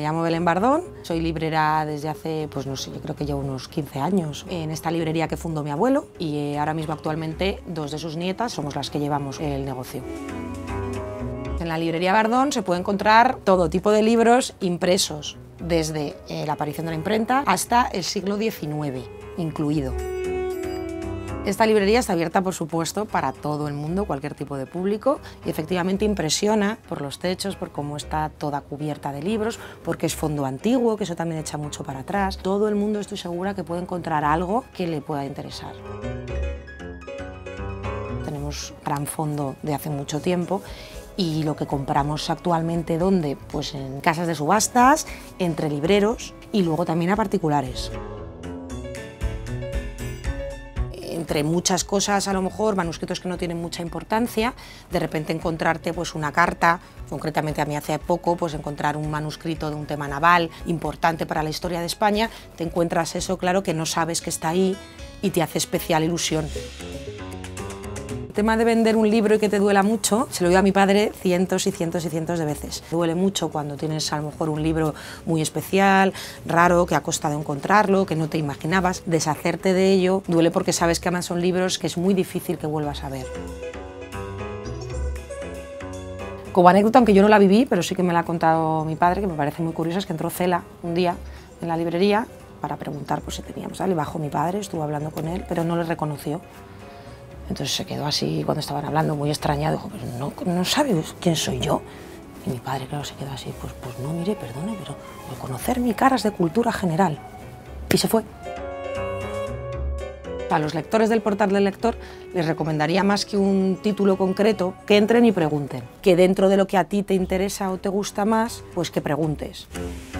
llamo Belén Bardón, soy librera desde hace, pues no sé, yo creo que ya unos 15 años en esta librería que fundó mi abuelo y ahora mismo actualmente 2 de sus nietas somos las que llevamos el negocio. En la librería Bardón se puede encontrar todo tipo de libros impresos, desde la aparición de la imprenta hasta el siglo XIX incluido. Esta librería está abierta, por supuesto, para todo el mundo, cualquier tipo de público, y efectivamente impresiona por los techos, por cómo está toda cubierta de libros, porque es fondo antiguo, que eso también echa mucho para atrás. Todo el mundo, estoy segura, que puede encontrar algo que le pueda interesar. Tenemos gran fondo de hace mucho tiempo y lo que compramos actualmente, ¿dónde? Pues en casas de subastas, entre libreros y luego también a particulares. Entre muchas cosas, a lo mejor, manuscritos que no tienen mucha importancia, de repente encontrarte pues una carta, concretamente a mí hace poco, pues encontrar un manuscrito de un tema naval importante para la historia de España, te encuentras eso, claro, que no sabes que está ahí y te hace especial ilusión. El tema de vender un libro y que te duela mucho, se lo digo a mi padre cientos y cientos y cientos de veces. Duele mucho cuando tienes a lo mejor un libro muy especial, raro, que ha costado encontrarlo, que no te imaginabas. Deshacerte de ello duele porque sabes que además son libros que es muy difícil que vuelvas a ver. Como anécdota, aunque yo no la viví, pero sí que me la ha contado mi padre, que me parece muy curiosa, es que entró Cela un día en la librería para preguntar pues, si teníamos algo, y bajó mi padre, estuvo hablando con él, pero no le reconoció. Entonces se quedó así cuando estaban hablando, muy extrañado, dijo, pero no sabes quién soy yo. Y mi padre, claro, se quedó así, pues no, mire, perdone, pero reconocer mi cara es de cultura general. Y se fue. A los lectores del portal del lector les recomendaría más que un título concreto, que entren y pregunten. Que dentro de lo que a ti te interesa o te gusta más, pues que preguntes.